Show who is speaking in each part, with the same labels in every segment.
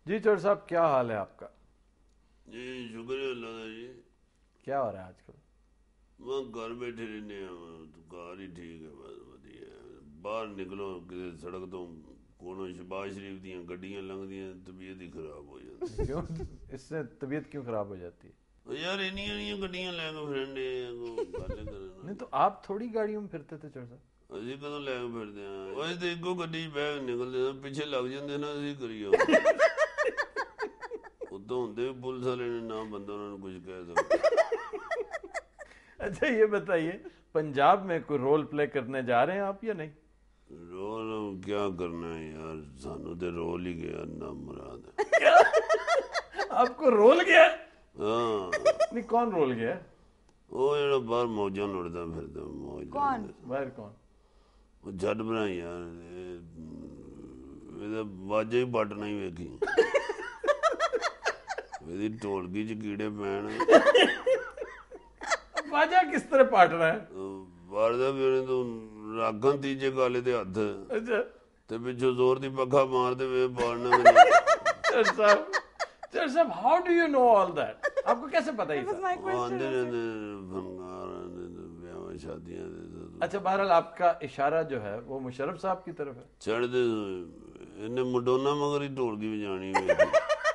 Speaker 1: जी चौर साहब, क्या हाल है आपका?
Speaker 2: जी शुक्र है अल्लाह का जी।
Speaker 1: क्या हो रहा है आजकल?
Speaker 2: मैं घर बैठे रहने तो घर ही ठीक है, बस वधिया है। बाहर निकलो किसी सड़क तो कोनो शहबाज शरीफ दियां गड्डियां लंघदियां तबीयत ही खराब हो जाती
Speaker 1: क्यों? इससे तबीयत क्यों खराब हो जाती है?
Speaker 2: है। यार इन्नियां गड्डियां लैके फिरने गल
Speaker 1: नहीं
Speaker 2: करना
Speaker 1: तो आप थोड़ी गाड़ियों में फिरते थे चौर साहब।
Speaker 2: ਅਸੀਂ ਕਦੋਂ ਲੈ ਕੇ ਫਿਰਦੇ ਆ ਅਸੀਂ ਤੇ ਇੱਕੋ ਗੱਡੀ 'ਚ ਬਹਿ ਕੇ ਨਿਕਲਦੇ ਆ, ਪਿੱਛੇ ਲੱਗ ਜਾਂਦੇ ਨਾ ਅਸੀਂ ਕਰੀ ਜਾਂਦੇ ਉਦੋਂ ਹੁੰਦੇ ਪੁਲਿਸ ਵਾਲੇ ਨੇ ਨਾ ਬੰਦਾ ਉਹਨਾਂ ਨੂੰ ਕੁਝ ਕਹਿ ਸਕਦਾ।
Speaker 1: अच्छा ये बताइए, पंजाब में कोई रोल प्ले करने जा रहे हैं आप या नहीं?
Speaker 2: रोल क्या करना है यार, सानू ते रोल ही गया ना मुराद।
Speaker 1: आपको रोल गया है?
Speaker 2: हाँ
Speaker 1: नहीं, कौन रोल गया है?
Speaker 2: ਉਹ ਜਿਹੜਾ ਬਾਹਰ ਮੌਜਾਂ ਲੁੱਟਦਾ ਫਿਰਦਾ ਮੌਜ
Speaker 3: कौन?
Speaker 1: बाहर कौन?
Speaker 2: ਉਹ ਜੱਟ ਬਣਾ ਯਾਰ ਇਹਦਾ ਵਾਜੇ ਹੀ ਪੱਟ ਨਹੀਂ ਵੇਖੀ ਇਹਦੀ ਢੋਲਕੀ ਚ ਕੀੜੇ ਪੈਣ
Speaker 1: बाजा किस तरह पाट रहा है?
Speaker 2: ਵਾਰਦਾ ਵੀ ਉਹਨੇ ਤੋਂ ਰਾਖਾਂ ਤੀਜੇ ਕਾਲੇ ਦੇ ਹੱਥ
Speaker 1: अच्छा
Speaker 2: ਤੇ ਪਿੱਛੋਂ ਜ਼ੋਰ ਦੀ ਪੱਖਾ ਮਾਰਦੇ ਵੇ ਪਾੜਨਾ
Speaker 1: चौर साहब, how do you know all that? आपको कैसे पता ये
Speaker 3: That was
Speaker 1: सब?
Speaker 3: my
Speaker 2: ਉਹ
Speaker 3: question.
Speaker 2: ਆਂਦੇ ਰਹਿੰਦੇ ਫਨਕਾਰ ਵਿਆਹਾਂ ਸ਼ਾਦੀਆਂ ਦੇ
Speaker 1: अच्छा बहरहाल आपका इशारा जो है वो मुशर्रफ साहब की तरफ है।
Speaker 2: ਚੜਦੇ ਇਹਨੇ ਮਡੋਨਾ ਮਗਰ ਹੀ ਢੋਲਕੀ ਵਜਾਣੀ ਵੇਖੀ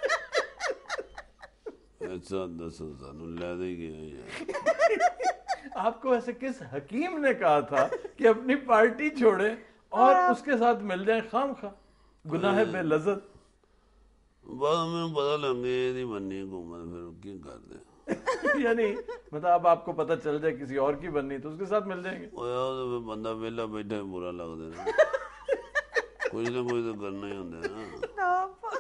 Speaker 2: ਐਸਾ ਦੱਸੋ ਸਾਨੂੰ ਲੈ ਦੇ ਗਿਆ ਯਾਰ।
Speaker 1: आपको ऐसे किस हकीम ने कहा था कि अपनी पार्टी छोड़े और उसके साथ मिल जाए खाम खा? गुनाह बेलज़्ज़त।
Speaker 2: बस मैंने पता लग गया ਇਹਦੀ ਬੰਨੀ हुकूमत, फिर ਕੀ ਕਰਦੇ
Speaker 1: यानी मतलब अब आपको पता चल जाए किसी और की बननी तो उसके साथ मिल जाएंगे।
Speaker 2: ਉਹ ਯਾਰ ਉਹ ਬੰਦਾ ਵਿਹਲਾ ਬੈਠਾ ਬੁਰਾ ਲੱਗਦਾ ਨਾ ਕੁਝ ਨਾ ਕੁਝ ਤਾਂ ਕਰਨਾ ਹੀ ਹੁੰਦਾ ਨਾ।
Speaker 3: Stop.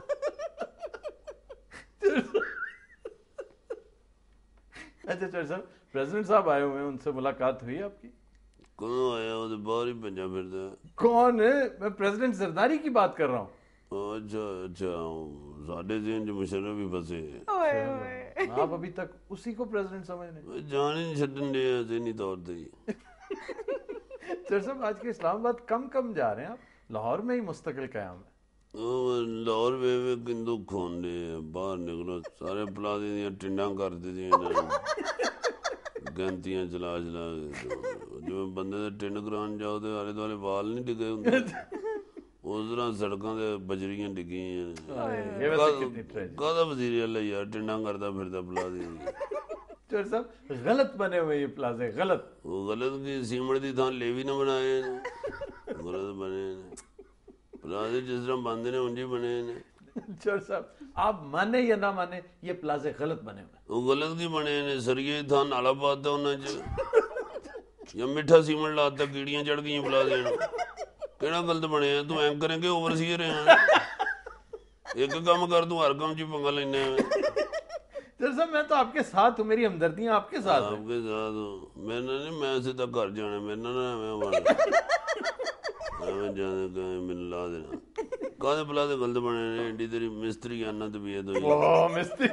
Speaker 1: अच्छा चौर साहब, प्रेसिडेंट साहब आए हुए हैं, उनसे मुलाकात हुई आपकी?
Speaker 2: कदों आया वो तो बाहर ही भंजा फिरदा है।
Speaker 1: कौन है? मैं प्रेसिडेंट जरदारी की बात कर रहा हूँ।
Speaker 2: अच्छा अच्छा साढ़े जेन च मुशर्रफ भी फसे
Speaker 3: ओए ओए.
Speaker 1: आप अभी तक उसी को प्रेसिडेंट समझ रहे
Speaker 2: जान ही नहीं छड्डन दे ज़हनी तौर ते ही।
Speaker 1: हैं? चौर साहब, आज के इस्लामाबाद कम कम जा रहे हैं आप, लाहौर में ही मुस्तकिल कयाम है।
Speaker 2: लाहौर वे वे किंदू खोंदे बाहर निकलो सारे प्लाजे दियां टिंडां कर दित्तियां गैंतियां चला चला जिवें बंदे दे टिंड करान जाओ ते आले दुआले वाल नहीं डिगे हुंदे उस तरह सड़कां ते बजरियां डिगियां
Speaker 1: ये वैसे कितनी ट्रेजेडी।
Speaker 2: कादा वजीर अल्लाह यार टिंडां करदा फिरदा प्लाजे
Speaker 1: चौर साहब, गलत बने हुए ये प्लाजे, गलत।
Speaker 2: वो गलत की सीमड़ दी थां लेवी ना बनाए ने गलत बने ने प्लाजे जिस तरह बनदे ने उंज ही बने ने।
Speaker 1: चौर साहब, आप माने या ना माने, ये प्लाजे गलत बने हुए हैं।
Speaker 2: वो गलत की बने ने सरिये था नाला पाता उन्हें च या मिठा सीमन लाता कीड़ियां चढ़ गई प्लाजे नूं केड़ा गलत बने हैं। तू एंकर है कि ओवरसीयर है? एक काम कर तू हर काम च पंगा लेना है।
Speaker 1: चौर साहब, मैं तो आपके साथ हूँ, मेरी हमदर्दियाँ आपके साथ हैं।
Speaker 2: आपके साथ हूं। मेरे नाल नहीं, मैं सीधा घर जाना, मेरे नाल ना मैं जाने कहीं मिल ला देना कादे प्लाजे गलत बने ने। एडी तेरी मिस्त्री आना तबीयत हुई
Speaker 1: ओह मिस्त्री,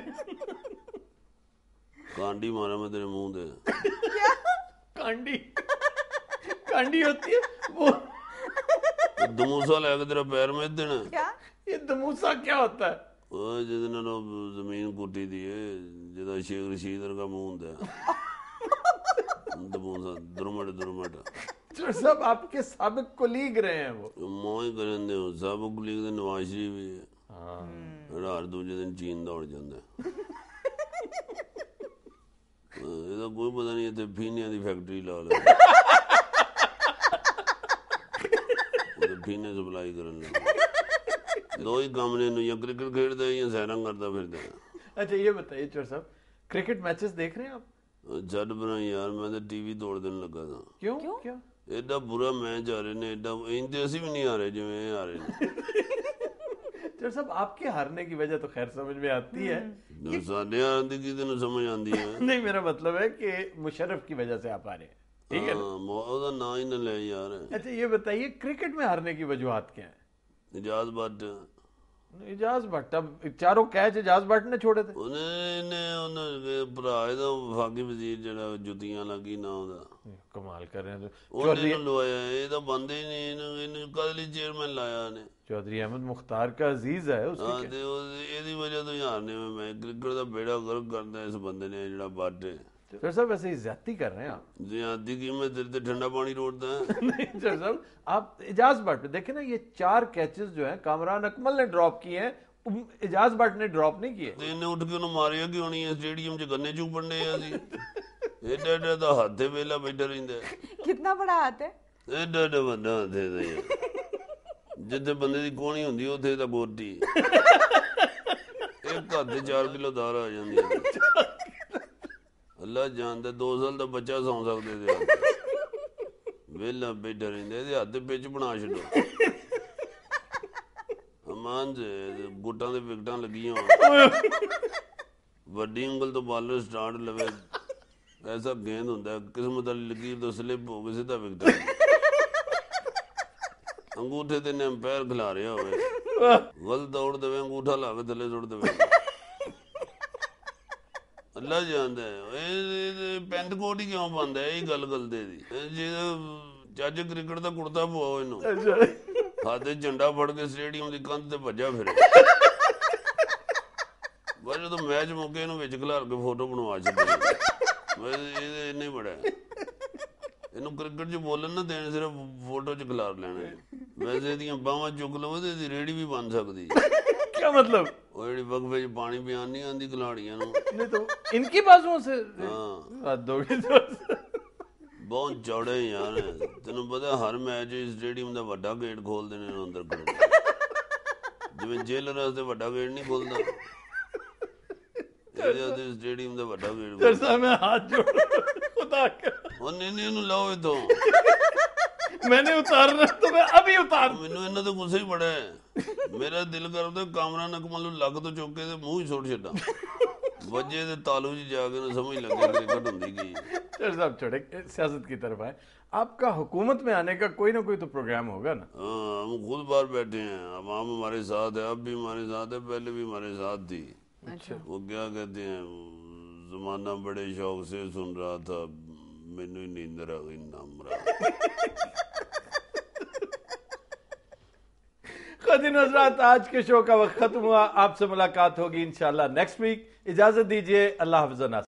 Speaker 2: कांडी मारा मैं तेरे मुंह दे।
Speaker 1: कांडी कांडी होती है वो?
Speaker 2: दमूसा लैके तेरा पैर में देना
Speaker 3: क्या?
Speaker 1: ये दमूसा क्या होता है?
Speaker 2: ਉਹ ਜਿਹਦੇ ਨਾਲ ਉਹ ਜ਼ਮੀਨ ਕੁੱਟੀ ਦੀ ਏ ਜਿਹਦਾ ਸ਼ੇਖ ਰਸ਼ੀਦ ਵਰਗਾ ਮੂੰਹ ਹੁੰਦਾ ਦਮੂਸਾ ਦੁਰਮਟ
Speaker 1: चौर साहब, आपके साबिक कोलीग रहे हैं वो।
Speaker 2: ਮੋਹ ਹੀ ਕਰਨ ਦੇ ਸਭ ਕੁਲੀਗ ਦੇ ਨਵਾਜ਼ ਸ਼ਰੀਫ ਵੀ ਹੈ ਜਿਹੜਾ ਹਰ ਦੂਜੇ ਦਿਨ ਚੀਨ ਦੌੜ ਜਾਂਦਾ ਇਹਦਾ ਕੋਈ ਪਤਾ ਨਹੀਂ ਇੱਥੇ ਫੀਨਿਆਂ ਦੀ ਫੈਕਟਰੀ ਲਾ ਲੈ ਫੀਨੇ ਸਪਲਾਈ ਕਰਨ ਲੱਗ ਦੋ ਹੀ ਕੰਮ ਨੇ ਨੂੰ ਜਾਂ ਕ੍ਰਿਕਟ ਖੇਡਦਾ ਜਾਂ ਸੈਰਾਂ ਕਰਦਾ ਫਿਰਦਾ।
Speaker 1: अच्छा ये बताइए चौर साहब, क्रिकेट मैचेस देख रहे हैं आप?
Speaker 2: ਛੱਡ ਬਣਾ ਯਾਰ, ਮੈਂ ਤਾਂ ਟੀਵੀ ਤੋੜ ਦੇਣ ਲੱਗਾ ਸਾਂ।
Speaker 1: क्यों क्या?
Speaker 2: एडा बुरा मैच आ रहे ने, एडा इंदे ਅਸੀਂ ਵੀ ਨਹੀਂ ਆ ਰਹੇ ਜਿਵੇਂ ਇਹ ਆ ਰਹੇ ਨੇ।
Speaker 1: चौर साहब, आपके हारने की वजह तो खैर समझ में आती है।
Speaker 2: ਸਾਡੇ ਹਾਰਨ ਦੀ ਕਿਤੇ ਨੂੰ ਸਮਝ ਆਉਂਦੀ ਹੈ।
Speaker 1: नहीं, मेरा मतलब है कि मुशर्रफ की वजह से आप आ रहे हैं, ठीक है ना?
Speaker 2: ਉਹਦਾ ਨਾਂ ਹੀ ਨਾ ਲੈ ਯਾਰ।
Speaker 1: अच्छा ये बताइए, क्रिकेट में हारने की वजूहत क्या है?
Speaker 2: निजात भट्ट
Speaker 1: इजाज भट्ट, अब चारों कैच इजाज भट्ट ने छोड़े थे।
Speaker 2: ਉਹਨੇ ਭਰਾ ਇਹਦਾ ਵਫਾਕੀ ਵਜ਼ੀਰ ਜਿਹੜਾ ਜੁੱਤੀਆਂ ਲੱਗੀ ਨਾ ਉਹਦਾ,
Speaker 1: कमाल कर रहे हैं।
Speaker 2: ਉਹਨੇ ਇਹਨੂੰ ਲਵਾਇਆ, ਇਹ ਤਾਂ ਬੰਦੇ ਹੀ ਨਹੀਂ, ਇਹਨੂੰ ਕਦ ਲਈ ਚੇਅਰਮੈਨ ਲਾਇਆ ਨੇ।
Speaker 1: चौधरी अहमद मुख्तार का अजीज है उसकी
Speaker 2: ਹਾਂ ਤੇ ਇਹਦੀ ਵਜ੍ਹਾ ਤੋਂ ਹਾਰਨੇ ਮੈਂ ਕ੍ਰਿਕਟ ਦਾ ਬੇੜਾ ਗਰਕ ਕਰਦਾ ਇਸ ਬੰਦੇ ਨੇ ਜਿਹੜਾ ਬੱਟ ਹੈ।
Speaker 1: सर साहब वैसे ही ज्यादती कर रहे हैं आप।
Speaker 2: ज्यादती की मैं तेरे ते ठंडा पानी रोड़ता है।
Speaker 1: नहीं सर साहब, आप इजाज भट्ट पे देखें ना, ये 4 कैचेस जो हैं कामरान अकमल ने ड्रॉप किए हैं, इजाज भट्ट ने ड्रॉप नहीं किए।
Speaker 2: ਤੇ ਇਹਨੇ ਉੱਠ ਕੇ ਉਹਨੂੰ ਮਾਰਿਆ ਕਿਉਂ ਨਹੀਂ? ਸਟੇਡੀਅਮ 'ਚ ਗੰਨੇ ਚੂਪਣ ਡੇ ਆ ਸੀ। ਏਡਾ ਏਡਾ ਤਾਂ ਹੱਥ ਤੇ ਵੇਲਾ ਬੈਠਾ ਰਹਿੰਦਾ।
Speaker 3: कितना बड़ा हाथ है?
Speaker 2: ਏਡਾ ਏਡਾ ਵੱਡਾ ਹੱਥ ਹੈ ਜਿੱਥੇ ਬੰਦੇ ਦੀ ਕੋਹਣੀ ਹੁੰਦੀ ਉੱਥੇ ਤਾਂ ਗੋਟੀ। ਇੱਕ ਹੱਥ ਤੇ 4 ਕਿਲੋ ਦਾਰ ਆ ਜਾਂਦੀ ਹੈ। ਅੱਲਾ ਜਾਣਦਾ 2 ਸਾਲ ਦਾ ਬੱਚਾ ਸੌਂ ਸਕਦੇ ਤੇ ਵੇਲਾ ਬੈਠਾ ਰਹਿੰਦਾ। ਇਹਦੇ ਹੱਥ ਤੇ ਪਿੱਚ ਬਣਾ ਛੱਡੋ। ਅਮਾਨ ਦੇ ਗੁੱਟਾਂ ਦੇ ਵਿਕਟਾਂ ਲੱਗੀਆਂ ਵੱਡੀ ਉਂਗਲ ਤੋਂ ਬਾਲਰ ਸਟਾਰਟ ਲਵੇ, ਐਸਾ ਗੇਂਦ ਹੁੰਦਾ ਕਿਸਮਤ ਵਾਲੀ ਲਕੀਰ ਤੋਂ ਸਲਿਪ ਹੋ ਕੇ ਸਿੱਧਾ ਵਿਕਟਾ। ਅੰਗੂਠੇ ਤੇ ਨੇ ਅੰਪਾਇਰ ਖਿਲਾ ਰਿਹਾ ਹੋਵੇ, ਗਲਤ ਦੌੜ ਦੇਵੇ, ਅੰਗੂਠਾ ਲਾ ਕੇ ਥੱਲੇ ਸੁੱਟ ਦੇਵੇ। ਅੱਲਾ ਜਾਣਦਾ ਇਹ ਪੈਂਟ ਕੋਟ ਹੀ ਕਿਉਂ ਪਾਉਂਦਾ, ਇਹ ਗੱਲ ਗਲਦੇ ਦੀ। ਜੇ ਜੱਜ ਕ੍ਰਿਕਟ ਦਾ ਕੁੜਤਾ ਪਵਾਓ ਇਹਨੂੰ, ਹੱਥ ਤੇ ਝੰਡਾ ਫੜ ਕੇ ਸਟੇਡੀਅਮ ਦੀ ਕੰਧ ਤੇ ਭੱਜਾ ਫਿਰੇ। ਬਸ ਜਦੋਂ ਮੈਚ ਮੁੱਕੇ ਇਹਨੂੰ ਵਿੱਚ ਖਿਲਾਰ ਕੇ ਫੋਟੋ ਬਣਵਾ ਛੱਡੇ। ਇਹਦੇ ਇੰਨਾ ਹੀ ਬੜਾ, ਇਹਨੂੰ ਕ੍ਰਿਕਟ 'ਚ ਬੋਲਣ ਨਾ ਦੇਣ, ਸਿਰਫ ਫੋਟੋ 'ਚ ਖਿਲਾਰ ਲੈਣਾ। ਵੈਸੇ ਇਹਦੀਆਂ ਬਾਹਾਂ ਚੁੱਕ ਲਵੋ ਤੇ ਇਹਦੀ ਰੇੜੀ ਵੀ ਬਣ ਸਕਦੀ।
Speaker 1: क्या मतलब?
Speaker 2: ਉਹ ਜਿਹੜੀ ਵਕਫੇ 'ਚ ਪਾਣੀ ਪਿਆਣ ਨਹੀਂ ਆਉਂਦੀ ਖਿਲਾੜੀਆਂ ਨੂੰ,
Speaker 1: नहीं तो इनकी बाजुओं से
Speaker 2: ਹਾਂ
Speaker 1: बात होगी तो।
Speaker 2: ਬਹੁਤ ਚੌੜੇ ਯਾਰ। ਤੈਨੂੰ ਪਤਾ ਹਰ ਮੈਚ ਸਟੇਡੀਅਮ ਦਾ ਵੱਡਾ ਗੇਟ ਖੋਲਦੇ ਨੇ ਇਹਨੂੰ ਅੰਦਰ ਕਰਨ, ਜਿਵੇਂ ਜੇਲਰ ਵਾਸਤੇ ਵੱਡਾ ਗੇਟ ਨਹੀਂ ਖੋਲਦਾ, ਇਹਦੇ ਵਾਸਤੇ ਸਟੇਡੀਅਮ ਦਾ ਵੱਡਾ ਗੇਟ।
Speaker 1: सर साहब मैं हाथ जोड़ रहा हूं, खुदा का
Speaker 2: ਉਹ ਨਹੀਂ ਇਹਨੂੰ ਲਾਓ ਇੱਥੋਂ।
Speaker 1: मैंने उतारना तो मैं अभी उतार।
Speaker 2: ਮੈਨੂੰ ਇਹਨਾਂ ਤੋਂ ਗੁੱਸਾ ਹੀ ਬੜਾ ਹੈ। ਮੇਰਾ ਦਿਲ ਕਰਦਾ ਕਾਮਰਾਨ ਅਕਮਲ ਨੂੰ ਲੱਕ ਤੋਂ ਚੁੱਕ ਕੇ ਤੇ ਮੂੰਹ ਹੀ ਸੁੱਟ ਛੱਡਾਂ, ਵਜੇ ਤੇ ਤਾਲੂ 'ਚ ਜਾ ਕੇ ਨਾ ਸਮਝ ਲੱਗੇ ਕ੍ਰਿਕਟ ਹੁੰਦੀ ਕੀ।
Speaker 1: सर साहब छोड़े सियासत की तरफ आए, आपका हुकूमत में आने का कोई ना कोई तो प्रोग्राम होगा ना।
Speaker 2: हाँ हम खुद बाहर बैठे हैं, अवाम हमारे साथ है, अब भी हमारे साथ है, पहले भी हमारे साथ थी।
Speaker 3: अच्छा,
Speaker 2: वो क्या कहते हैं, जमाना बड़े शौक से सुन रहा था, मैनू ही नींद आ गई नाम रहा।
Speaker 1: ख़ुद हज़रात, आज के शो का वक्त खत्म हुआ। आपसे मुलाकात होगी इंशाल्लाह नेक्स्ट वीक। इजाजत दीजिए, अल्लाह हाफ़िज़।